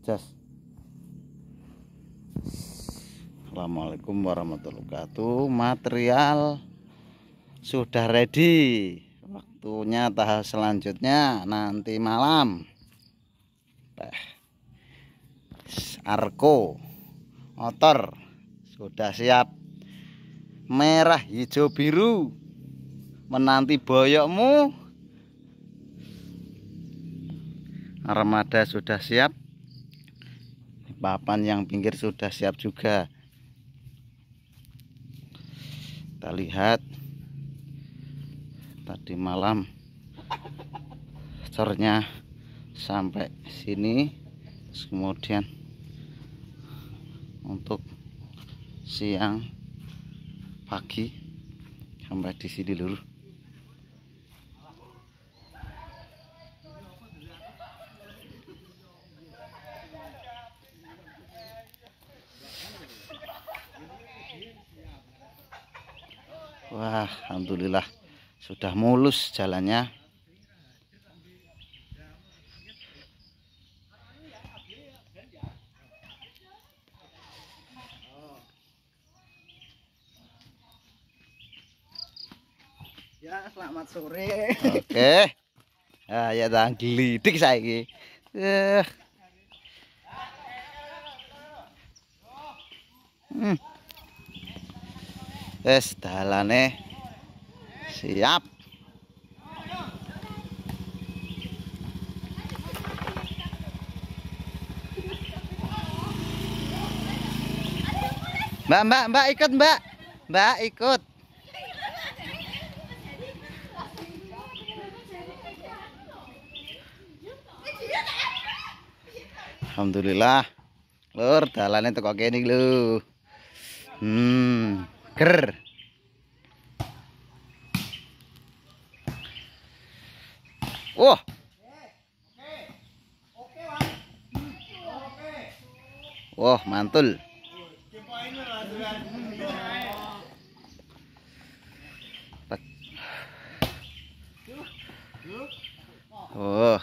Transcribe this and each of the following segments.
Jas. Assalamualaikum warahmatullahi wabarakatuh. Material sudah ready. Waktunya tahap selanjutnya nanti malam. Arko motor sudah siap. Merah, hijau, biru menanti boyokmu. Armada sudah siap. Papan yang pinggir sudah siap juga. Kita lihat tadi malam cornya sampai sini, kemudian untuk siang pagi sampai di sini dulu. Wah, alhamdulillah sudah mulus jalannya. Ya, selamat sore. Oke. Ah, ya dah glidik saiki. Wes dalane siap. Mbak ikut, Mbak. Mbak ikut. Alhamdulillah. Lur, dalane teko kene lho. Ger. Wah. Wah, mantul. Oh.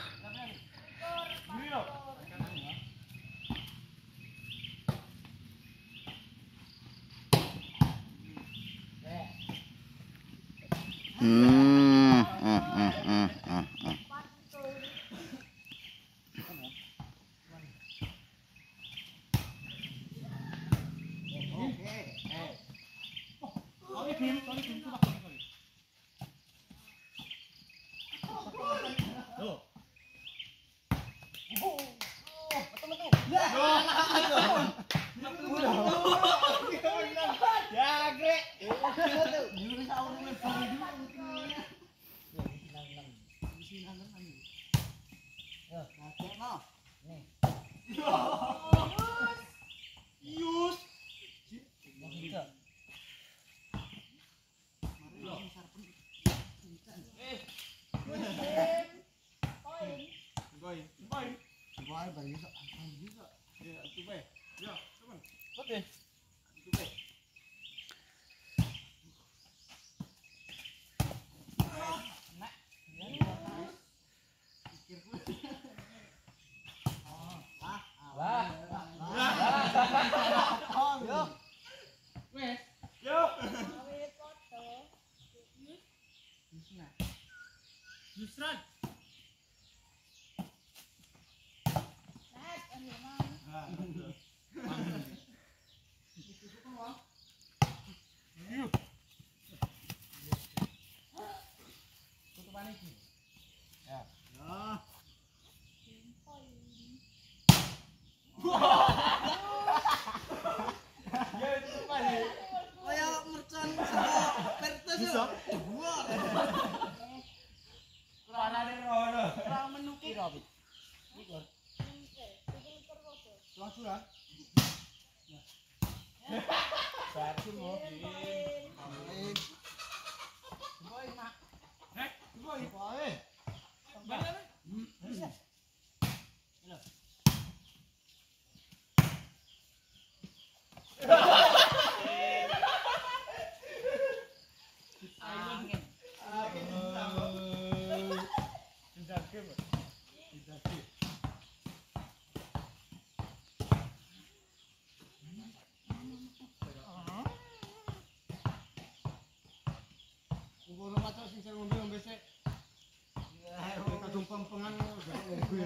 Kadung pempengan ngombe.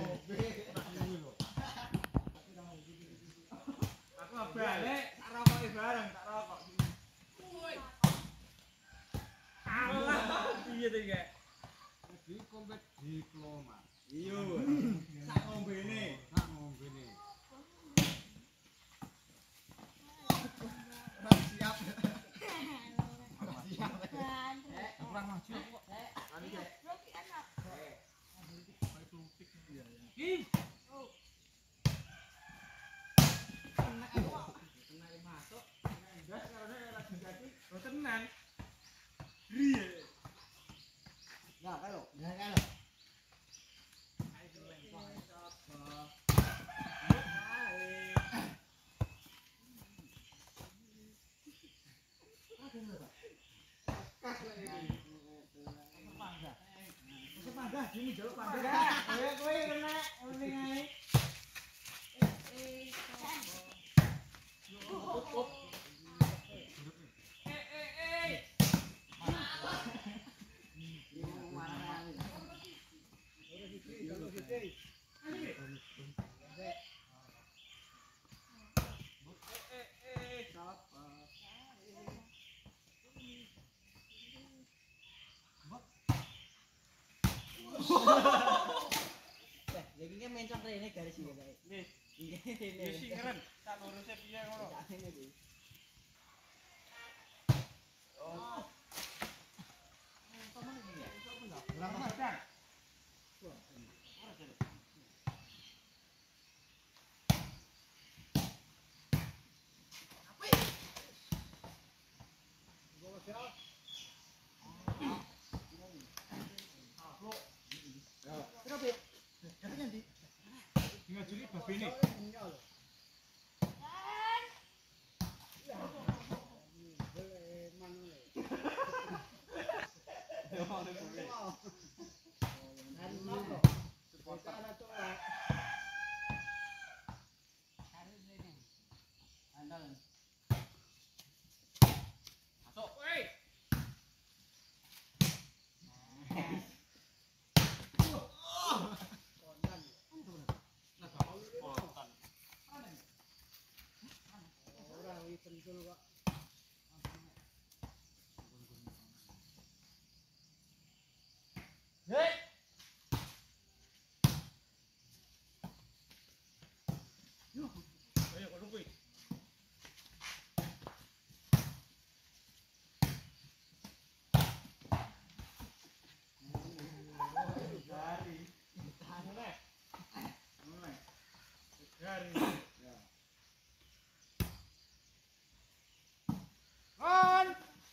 Aku balik tak rokoki bareng, tak rokok. Woi. Allah, piye to iki? Di kompet diploma. Iya. Sak ngombene. Sak ngombene. Siap. Kurang maju kok. Anu iki. Ih. Oh. Kena masuk, kena endas karena lagi jadi. Oh tenan. Riye. Nah, kalau. Nah, kalau. Panggah, ini jaluk panggah. Kowe kena ngene ae. Jadi kan mencong rene garis iki, Pak. Nggih. Nggih. Ya sing keren. Tak lurusnya piye ngono. Oh. Berapa padang? Ngajuli babene. Masuk, woi. Hei. Yo, ayo kok kuwi. Dari. Mulai. Mulai. Dari. Ya. On.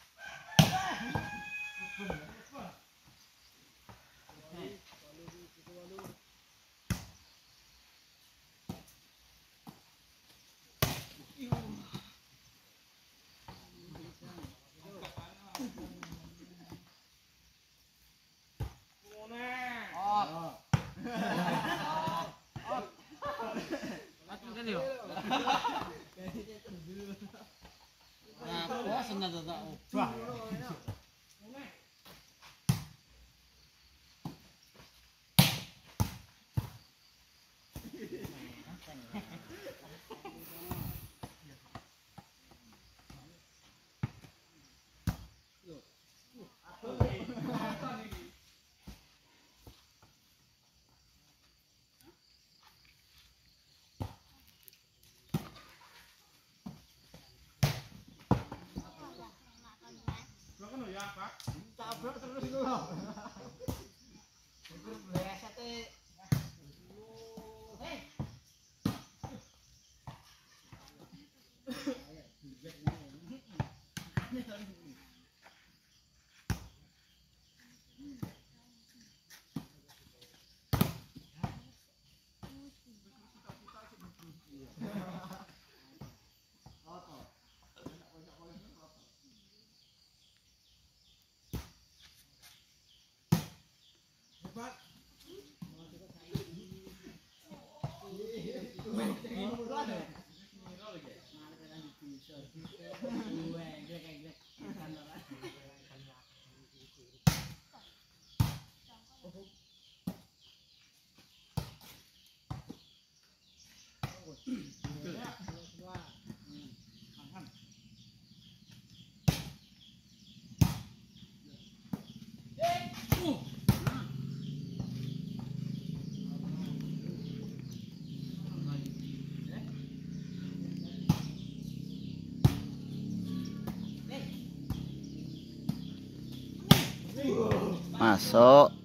Ya, Pak. Tabrak terus iku lho. Iku blesete. Hei. Masuk.